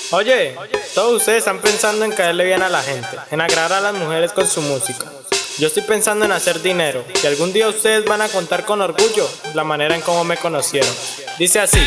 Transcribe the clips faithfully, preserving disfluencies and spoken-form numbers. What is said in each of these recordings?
Oye, todos ustedes están pensando en caerle bien a la gente, en agradar a las mujeres con su música. Yo estoy pensando en hacer dinero, y algún día ustedes van a contar con orgullo la manera en cómo me conocieron. Dice así: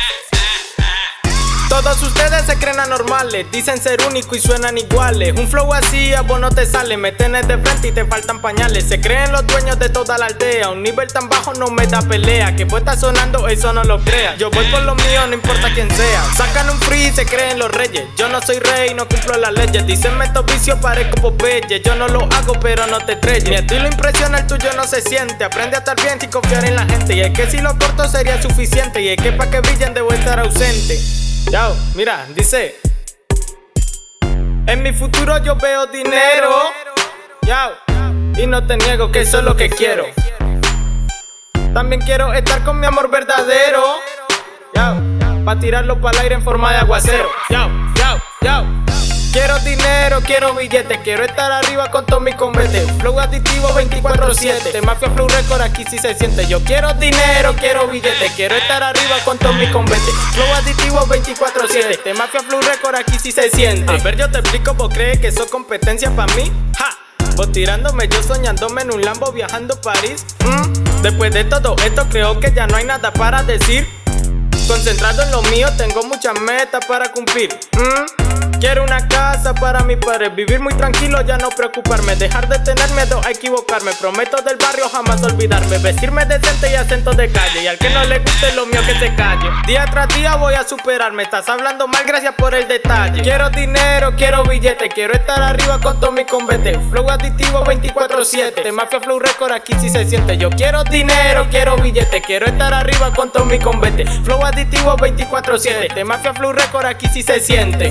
todos ustedes se creen anormales, dicen ser único y suenan iguales. Un flow así a vos no te sale, me tenés de frente y te faltan pañales. Se creen los dueños de toda la aldea, un nivel tan bajo no me da pelea. Que vos estás sonando, eso no lo creas. Yo voy por lo mío, no importa quién sea. Sacan un free y se creen los reyes. Yo no soy rey, no cumplo las leyes. Dicen meto vicio, parezco Popeye. Yo no lo hago, pero no te estrelles. Mi estilo impresiona, el tuyo no se siente. Aprende a estar bien sin confiar en la gente. Y es que si lo corto sería suficiente. Y es que pa' que brillen debo estar ausente. Yao, mira, dice: en mi futuro yo veo dinero. Yao, y no te niego que eso es lo que quiero. También quiero estar con mi amor verdadero. Yao, pa' tirarlo pa'l aire en forma de aguacero. Yao, yao, yao. Quiero dinero, quiero billetes, quiero estar arriba con todos mis combetes. Flow adictivo veinticuatro siete, de Mafia Flow Record aquí sí se siente. Yo quiero dinero, quiero billetes, quiero estar arriba con todos mis combetes. Flow adictivo veinticuatro siete, de Mafia Flow Record aquí sí se siente. A ver, yo te explico, ¿vos crees que eso es competencia para mí? ¡Ja! Vos tirándome, yo soñándome en un Lambo viajando a París. ¿Mm? Después de todo esto creo que ya no hay nada para decir. Concentrado en lo mío, tengo muchas metas para cumplir. ¿Mm? Quiero una casa para mi padre, vivir muy tranquilo, ya no preocuparme, dejar de tener miedo a equivocarme. Prometo del barrio jamás olvidarme, vestirme decente y acento de calle. Y al que no le guste lo mío que se calle. Día tras día voy a superarme, estás hablando mal, gracias por el detalle. Quiero dinero, quiero billete, quiero estar arriba con todo mi combate. Flow adictivo veinticuatro siete, de Mafia Flow Record aquí sí se siente. Yo quiero dinero, quiero billete, quiero estar arriba con todo mi combate. Flow adictivo veinticuatro siete, de Mafia Flow Record aquí sí se siente.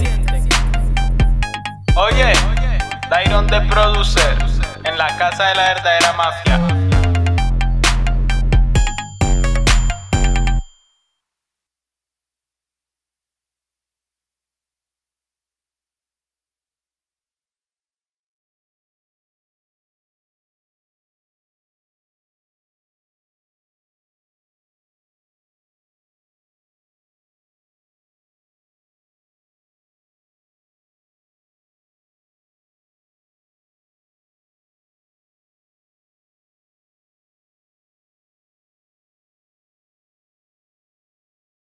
Oye, Dairon de Producer, en la casa de la verdadera mafia.